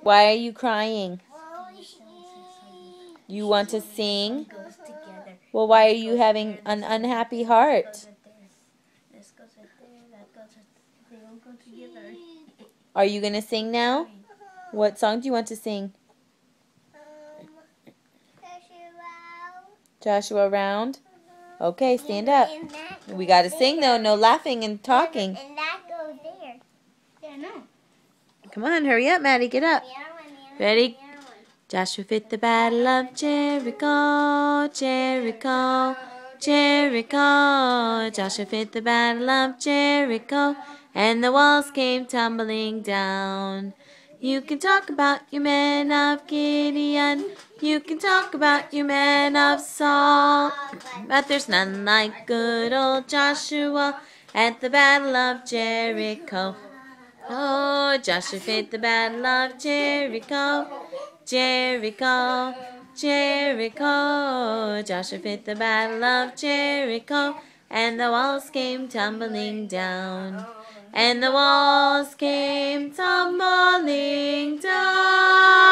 Why are you crying? You want to sing? Well, why are you having an unhappy heart? Are you going to sing now? What song do you want to sing? Joshua Round? Okay, stand up. We got to sing though, no laughing and talking. And that goes there. Yeah, no. Come on, hurry up, Maddie, get up. Ready? Joshua fit the battle of Jericho, Jericho, Jericho. Joshua fit the battle of Jericho, and the walls came tumbling down. You can talk about your men of Gideon, you can talk about your men of Saul, but there's none like good old Joshua at the battle of Jericho. Oh, Joshua fit the battle of Jericho, Jericho, Jericho. Joshua fit the battle of Jericho, and the walls came tumbling down. And the walls came tumbling down.